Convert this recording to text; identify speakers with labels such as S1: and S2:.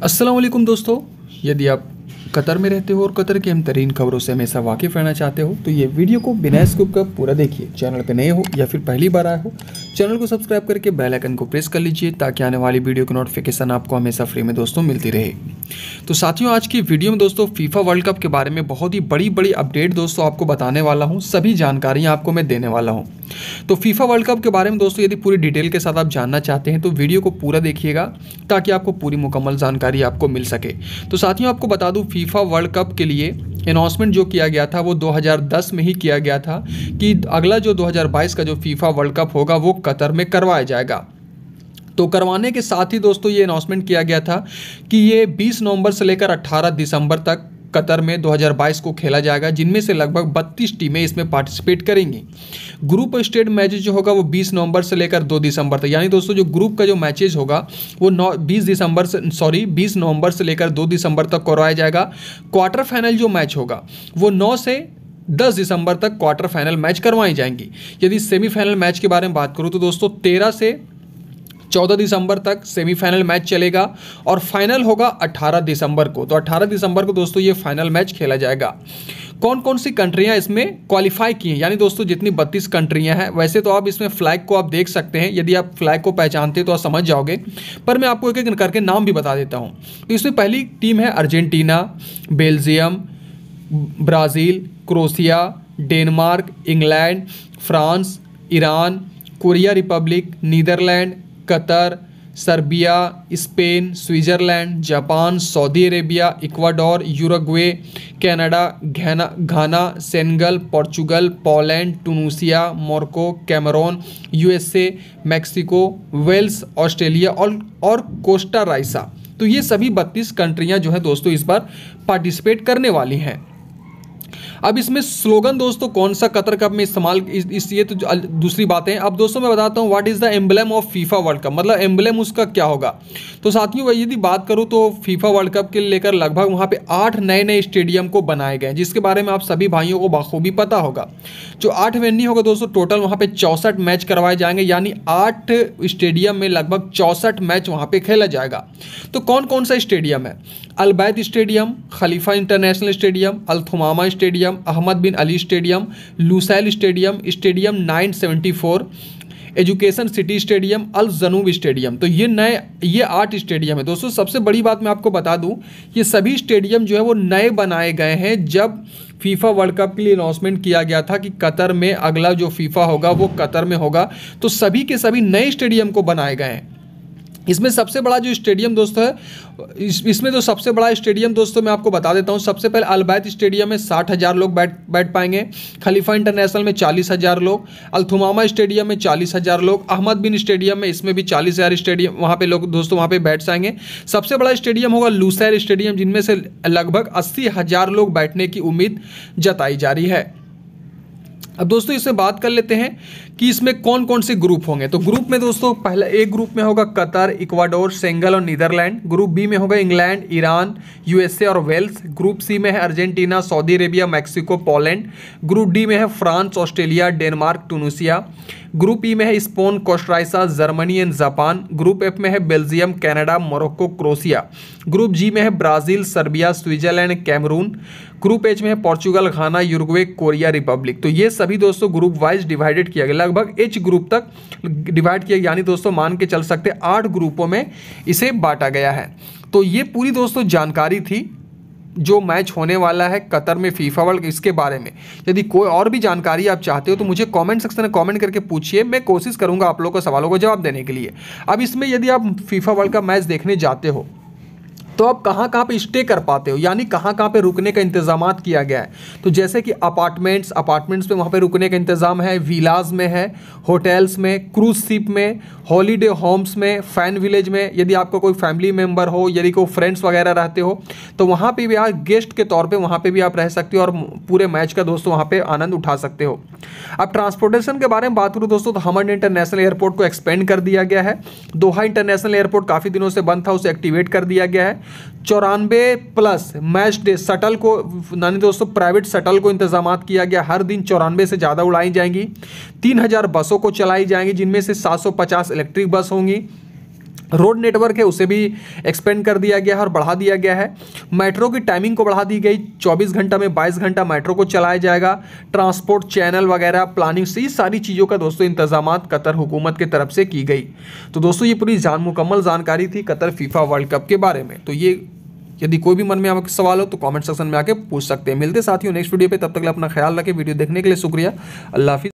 S1: अस्सलाम वालेकुम दोस्तों, यदि आप कतर में रहते हो और कतर की हम तरीन खबरों से हमेशा वाकिफ़ रहना चाहते हो तो ये वीडियो को बिना स्किप कर पूरा देखिए। चैनल पे नए हो या फिर पहली बार आए हो, चैनल को सब्सक्राइब करके बेल आइकन को प्रेस कर लीजिए ताकि आने वाली वीडियो की नोटिफिकेशन आपको हमेशा फ्री में दोस्तों मिलती रहे। तो साथियों, आज की वीडियो में दोस्तों फीफा वर्ल्ड कप के बारे में बहुत ही बड़ी अपडेट दोस्तों आपको बताने वाला हूँ। सभी जानकारियाँ आपको मैं देने वाला हूँ। तो फीफा वर्ल्ड कप के बारे में दोस्तों यदि पूरी डिटेल के साथ आप जानना चाहते हैं तो वीडियो को पूरा देखिएगा ताकि आपको पूरी मुकम्मल जानकारी आपको मिल सके। तो साथियों, आपको बता दूं फीफा वर्ल्ड कप के लिए अनाउंसमेंट जो किया गया था वो 2010 में ही किया गया था कि अगला जो 2022 का जो फीफा वर्ल्ड कप होगा वो कतर में करवाया जाएगा। तो करवाने के साथ ही दोस्तों ये अनाउंसमेंट किया गया था कि ये 20 नवंबर से लेकर 18 दिसंबर तक कतर में 2022 को खेला जाएगा, जिनमें से लगभग 32 टीमें इसमें पार्टिसिपेट करेंगी। ग्रुप स्टेज मैच जो होगा वो 20 नवंबर से लेकर 2 दिसंबर तक, यानी दोस्तों जो ग्रुप का जो मैचेज होगा वो 20 नवंबर से लेकर 2 दिसंबर तक करवाया जाएगा। क्वार्टर फाइनल जो मैच होगा वो 9 से 10 दिसंबर तक क्वार्टर फाइनल मैच करवाई जाएंगी। यदि सेमीफाइनल मैच के बारे में बात करूँ तो दोस्तों 13 से 14 दिसंबर तक सेमीफाइनल मैच चलेगा और फाइनल होगा 18 दिसंबर को। तो 18 दिसंबर को दोस्तों ये फाइनल मैच खेला जाएगा। कौन कौन सी कंट्रियां इसमें क्वालिफाई की हैं, यानी दोस्तों जितनी 32 कंट्रियां हैं। वैसे तो आप इसमें फ्लैग को आप देख सकते हैं, यदि आप फ्लैग को पहचानते हैं तो आप समझ जाओगे, पर मैं आपको एक एक करके नाम भी बता देता हूँ। तो इसमें पहली टीम है Argentina, Belgium, Brazil, Croatia, Denmark, England, France, Iran, Korea Republic, Netherlands, Qatar, Serbia, Spain, Switzerland, Japan, Saudi Arabia, Ecuador, Uruguay, Canada, Ghana, Senegal, Portugal, Poland, Tunisia, Morocco, Cameroon, USA, Mexico, Wales, Australia और Costa Rica. तो ये सभी 32 कंट्रियां जो है दोस्तों इस बार participate करने वाली हैं। अब इसमें स्लोगन दोस्तों कौन सा कतर कप में इस्तेमाल ये तो दूसरी बात है। अब दोस्तों मैं बताता हूँ what is the emblem of FIFA World Cup, मतलब एम्बलम उसका क्या होगा। तो साथियों यदि बात करूँ तो फीफा वर्ल्ड कप के लेकर लगभग वहाँ पे 8 नए स्टेडियम को बनाए गए, जिसके बारे में आप सभी भाइयों को बखूबी पता होगा। जो 8 वेन्यू होगा दोस्तों, टोटल वहाँ पे 64 मैच करवाए जाएंगे, यानी 8 स्टेडियम में लगभग 64 मैच वहाँ पे खेला जाएगा। तो कौन कौन सा स्टेडियम है? Al Bayt stadium, Khalifa International stadium, Al Thumama stadium, Ahmad bin Ali stadium, Lusail stadium, stadium 974, education city stadium, Al Janoub stadium. तो ये 8 स्टेडियम है दोस्तों। सबसे बड़ी बात मैं आपको बता दूं, ये सभी स्टेडियम जो है वो नए बनाए गए हैं। जब फीफा वर्ल्ड कप के लिए अनाउंसमेंट किया गया था कि कतर में अगला जो फीफा होगा वो कतर में होगा, तो सभी के सभी नए स्टेडियम को बनाए गए हैं। इसमें सबसे बड़ा जो स्टेडियम दोस्तों है, इसमें जो सबसे बड़ा स्टेडियम दोस्तों मैं आपको बता देता हूँ। सबसे पहले अल बैत स्टेडियम में 60,000 लोग बैठ पाएंगे, खलीफा इंटरनेशनल में 40,000 लोग, अल थुमामा स्टेडियम में 40,000 लोग, अहमद बिन स्टेडियम में इसमें भी 40,000 स्टेडियम वहाँ पे लोग दोस्तों वहाँ पे बैठ जाएंगे। सबसे बड़ा स्टेडियम होगा लुसैल स्टेडियम, जिनमें से लगभग 80,000 लोग बैठने की उम्मीद जताई जा रही है। अब दोस्तों इससे बात कर लेते हैं कि इसमें कौन कौन से ग्रुप होंगे। तो ग्रुप में दोस्तों पहला एक ग्रुप में होगा कतर, इक्वाडोर, सेनेगल और नीदरलैंड। ग्रुप बी में होगा इंग्लैंड, ईरान, यूएसए और वेल्स। ग्रुप सी में है Argentina, Saudi Arabia, Mexico, Poland. Group D में है France, Australia, Denmark, Tunisia. Group E में है Spain, Costa Rica, Germany and Japan. Group F में है Belgium, Canada, Morocco, Croatia. Group G में है Brazil, Serbia, Switzerland, Cameroon. Group H में है Portugal, Ghana, Uruguay, Korea Republic. तो ये सभी दोस्तों ग्रुप वाइज डिवाइडेड किया गया, लगभग एच ग्रुप तक डिवाइड किया, यानी दोस्तों मान के चल सकते 8 ग्रुपों में इसे बांटा गया है। तो ये पूरी दोस्तों जानकारी थी जो मैच होने वाला है कतर में फीफा वर्ल्ड, इसके बारे में। यदि कोई और भी जानकारी आप चाहते हो तो मुझे कमेंट सेक्शन में कमेंट करके पूछिए, मैं कोशिश करूंगा आप लोगों के सवालों को जवाब देने के लिए। अब इसमें यदि आप फीफा वर्ल्ड का मैच देखने जाते हो तो आप कहाँ कहाँ पे स्टे कर पाते हो, यानी कहाँ कहाँ पे रुकने का इंतजाम किया गया है। तो जैसे कि अपार्टमेंट्स में वहाँ पे रुकने का इंतज़ाम है, विलाज में है, होटल्स में, क्रूज शिप में, हॉलीडे होम्स में, फैन विलेज में। यदि आपका कोई फैमिली मेम्बर हो, यदि कोई फ्रेंड्स वगैरह रहते हो तो वहाँ पे भी आप गेस्ट के तौर पे वहाँ पे भी आप रह सकते हो और पूरे मैच का दोस्तों वहाँ पे आनंद उठा सकते हो। अब ट्रांसपोर्टेशन के बारे में बात करूँ दोस्तों, तो हमद इंटरनेशनल एयरपोर्ट को एक्सपेंड कर दिया गया है। दोहा इंटरनेशनल एयरपोर्ट काफ़ी दिनों से बंद था, उसे एक्टिवेट कर दिया गया है। 94+ मैच डे शटल को, यानी दोस्तों प्राइवेट शटल को इंतजाम किया गया। हर दिन 94 से ज़्यादा उड़ाई जाएंगी। 3000 बसों को चलाई जाएंगी, जिनमें से 750 इलेक्ट्रिक बस होंगी। रोड नेटवर्क है उसे भी एक्सपेंड कर दिया गया है और बढ़ा दिया गया है। मेट्रो की टाइमिंग को बढ़ा दी गई, 24 घंटा में 22 घंटा मेट्रो को चलाया जाएगा। ट्रांसपोर्ट चैनल वगैरह प्लानिंग से ये सारी चीज़ों का दोस्तों इंतजामात कतर हुकूमत की तरफ से की गई। तो दोस्तों ये पूरी मुकम्मल जानकारी थी कतर फीफा वर्ल्ड कप के बारे में। तो ये यदि कोई भी मन में आपके सवाल हो तो कमेंट सेक्शन में आके पूछ सकते हैं। मिलते साथियों नेक्स्ट वीडियो पे, तब तक अपना ख्याल रखें। वीडियो देखने के लिए शुक्रिया। अल्लाह हाफिज़।